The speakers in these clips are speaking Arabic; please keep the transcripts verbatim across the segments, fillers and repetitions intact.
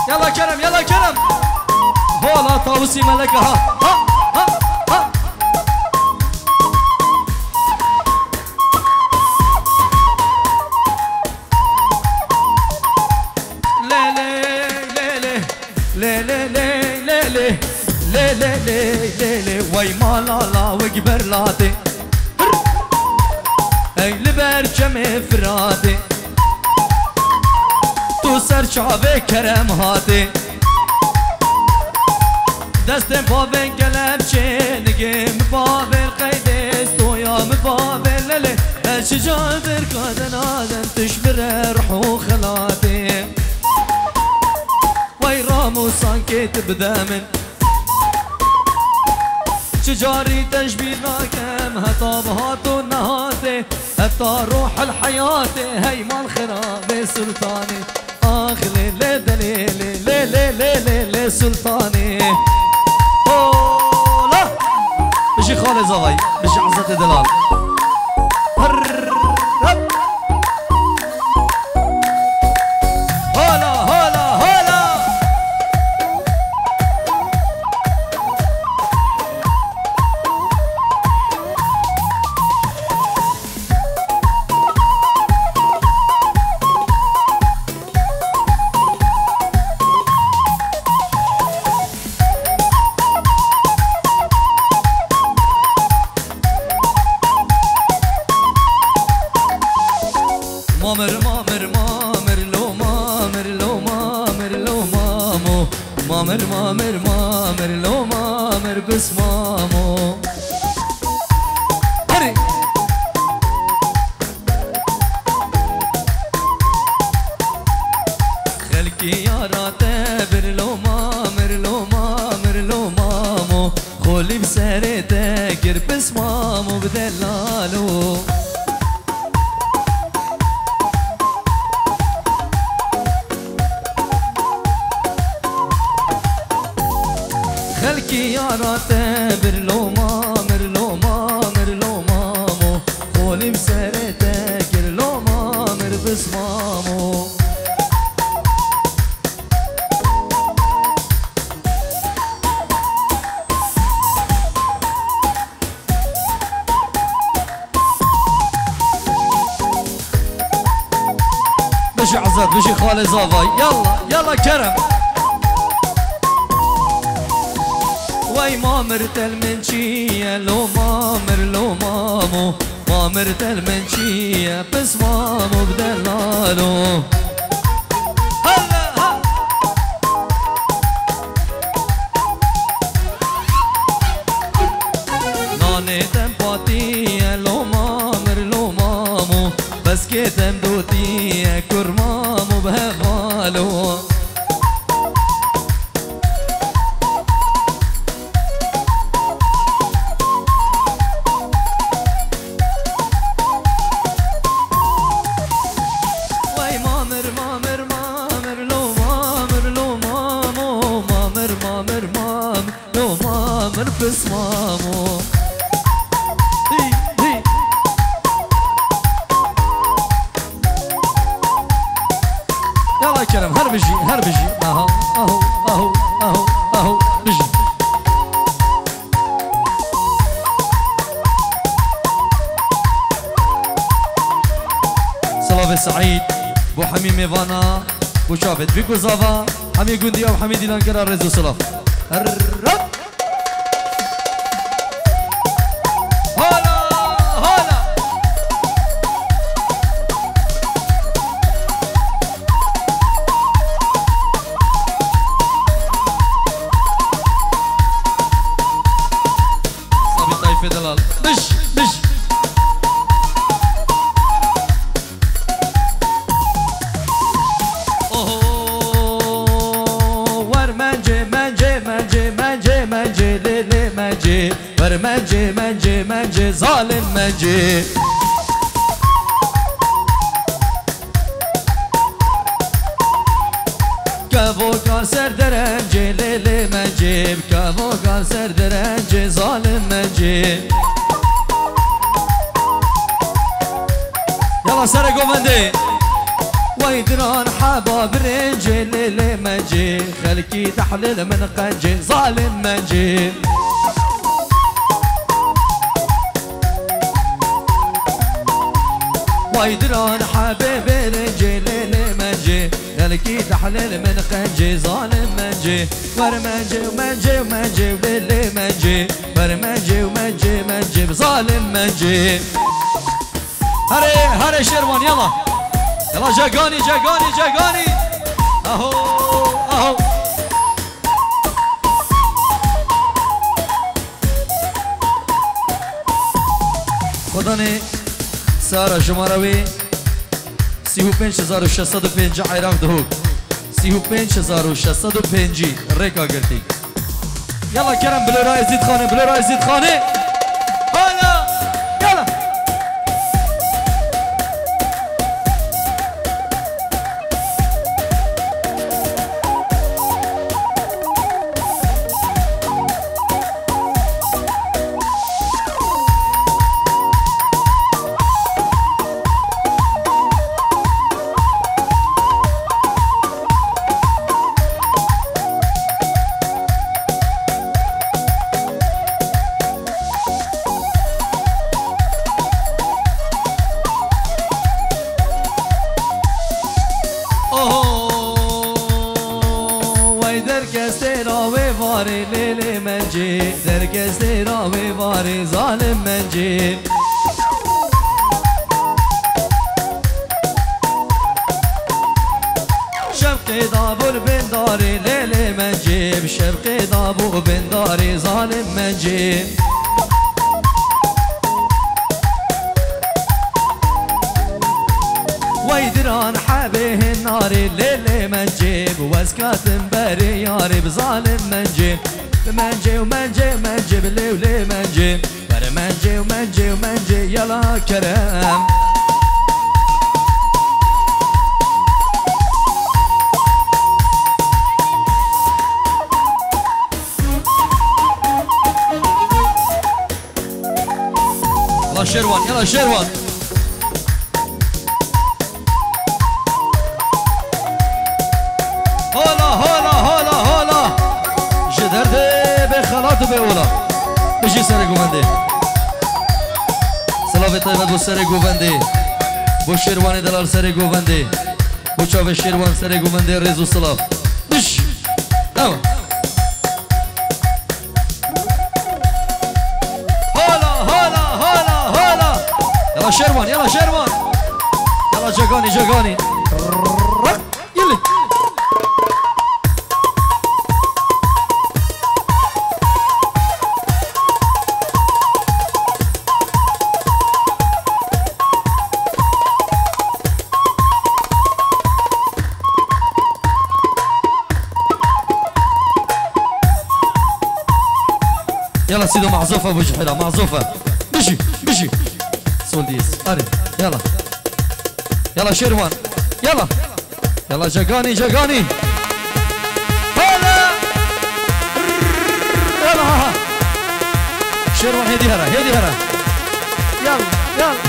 يلا كرم يلا كرم هولا طاوسي ملكة ها ها ها ها لي لي لي لي لي لي لي لي لي لي لي لي لي وي مالا لا وكبر لاتي اي لبرچم فرادي تو سر چاوه کرم هاتی دستم باون گلم چه نگیم باون قیدست تو یا مباون للی الشجاع برکادن آدم تشبر رحو خلاتی وی رامو سانکی تبدا من شجاري تشبيه ناكم هتا بهاتو نهاتي هتا روح الحياة هي مال خراب سلطاني آخ لي لي دليلي لي لي لي لي لي سلطاني أوه لا بشي خالي زغاي بشي عزت دلال هر هب هلا هلا هلا مامر مامر مامر لو مامر لو مامر لو مامو مامر مامر مامر لو مامر بس مامو هري خلقي يا راتبر لو مامر لو مامر لو مامو خولي بسري تاكر بس مامو بدلالو خلقي يا راتبر لو مامر لو مامر لو مامو خولي بسري تاكر لو مامر بس مامو بشي عزت بشي خالي زافاي يلا يلا كرم وي مامر تلمنشية لو مامر لو مامو مامر تلمنشية بس مامو بدلالو هلا ها ناني تنباتية لو مامر لو مامو بس كتم دوتية كرمامو بهفالو بس مامو هي هي يلا كرم هر بجي هر بجي اهو اهو اهو اهو اهو بجي صلاة سعيد بو حميم ايفانا بو شافت بيكو زافا حمي قندي او حميد لانكرا رزو صلاة الرب بش بش اوه ور منجي منجي منجي منجي منجي ليلي منجي ور منجي منجي منجي ظالم منجي كفو كان سر درنجي ليلي منجي كفو كان سر درنجي ظالم منجي يلا سرقوا مندي ويدران حبا برنجي ليلي منجي خلكي تحلل من قنجي ظالم منجي ويدران حبيبي رنجي ليلي منجي خلكي تحلل من قنجي ظالم منجي ورمنجي ومنجي ومنجي وليلي منجي ورمنجي ومنجي منجي ظالم منجي هري هري شيروان يلا يلا جاقاني جاقاني جاقاني اهو اهو خداني سارة جماروي سيهو بينش هزار و شصد و پنجا عراق دهوك سيهو بينش هزار و شصد و پنجي ريكا قرتي يلا كرم بلو راي زيد خاني بلو راي زيد خاني هلا يلا ليلي منجي دركز راوي باري ظالم منجي شبقي دابور بن داري ليلي منجي شبقي دابور بن داري ظالم منجي ويدران حبيه الناري ليلي منجيب واسكات مباري ياري بظالم منجيب منجي ومنجي منجي بلي ولي منجي بر منجي ومنجي ومنجي يلا كرم يلا شيروان يلا شيروان هولا هولا هولا هولا جدردي بخلاط بأولا بجي سر قوفندي سلافي طيبة بو سر قوفندي بو شيرواني دلال سر قوفندي بو شاف الشيروان سر قوفندي ريزو سلاف بش نعم هولا هولا هولا هولا يلا شيروان يلا شيروان يلا جاقاني جاقاني يلي يلا سيدو معزوفة ابو جحيرة معزوفة بشي بشي سولديس اري يلا يلا شيروان يلا يلا جاقاني جاقاني هلا يلا شيروان هيدي هرا هيدي هرا يلا يلا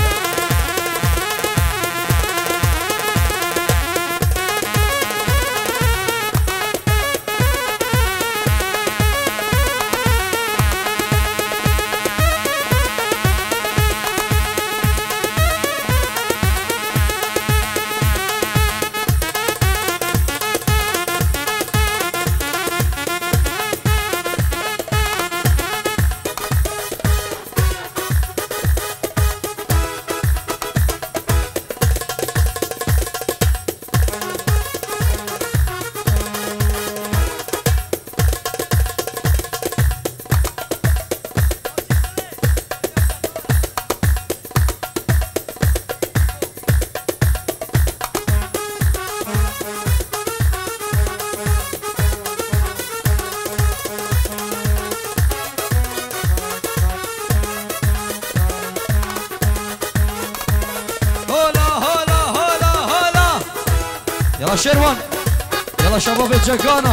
يلا شيروان يلا شباب الجاقانة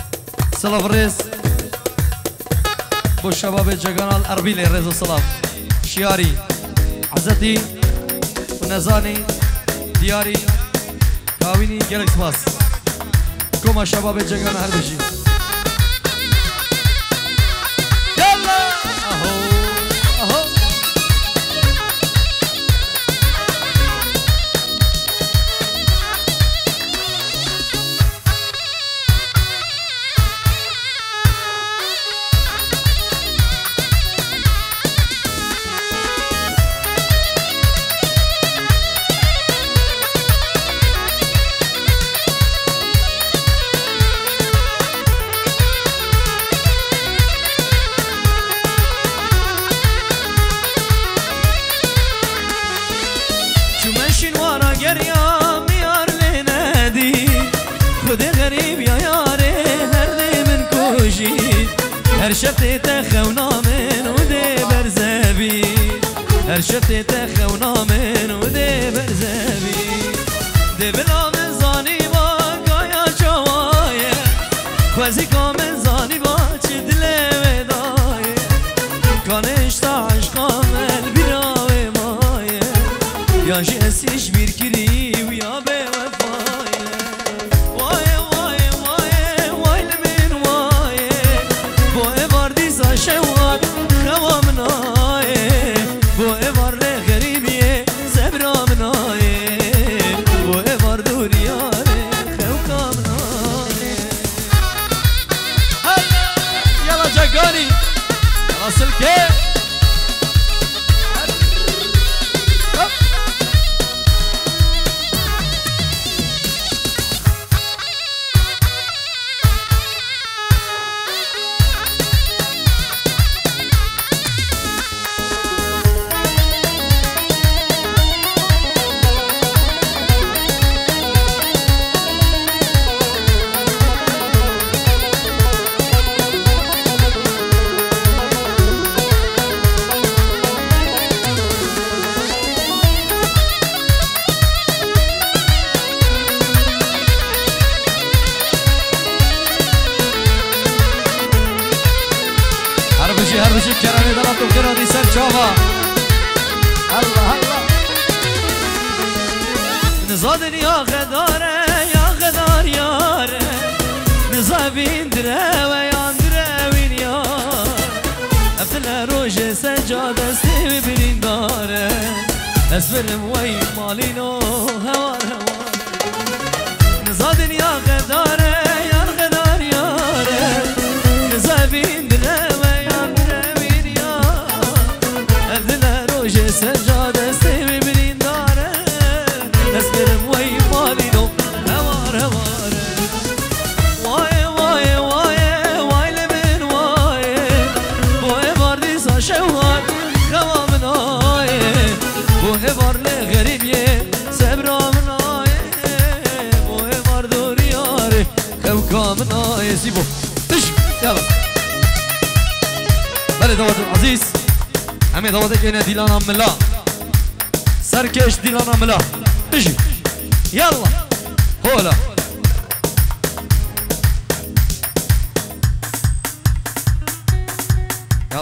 سلاف الريس بو شباب الجاقانة الأربيلي الريس والسلام شياري عزتي ونزاني دياري كاويني جالكس باس كوما شباب الجيران هر بشي يلا اهو اهو هر شفته تخونا من و ده برزبی هر شفته تخونا من و ده برزبی ده بلا من زانی با گایا چوایه خوزی کا من زانی با چه دل ودایه کانش تا عشقا مل بیراوه مایه یا جی اسیش بیر کری و یا به وفایه وای وای وای وای لمن وایه بو ایوار دیسا شوات خوام نایه بو ایوار غریبیه زبرام نایه بو ایوار دوریاره خوکام نایه یلا جگانی یلا سلکه هر بشی کرانه دلم تو خیرا دی سر چاوا الله الله نزادن یا غداره یا غدار یاره نزابین دره و یان دروین یار افتل روش سجاد استی ببینین داره اسفرم وی مالینو هوار هوار نزادن یا غداره یا غدار یاره نزابین دره سجاد استی ببینین داره اسکرم وی مالینو هوار هواره وای وای وای وای لمن وای بو ایوار دیسا شوار خوام نایه بو ایوار لغریبیه سبرام نایه بو ایوار دوریاره خوکام نایه سیبو تش یلا بله دوات العزیز همه دعوت جنه دیلانا ملا سرکش دیلانا ملا بشی یلا هولا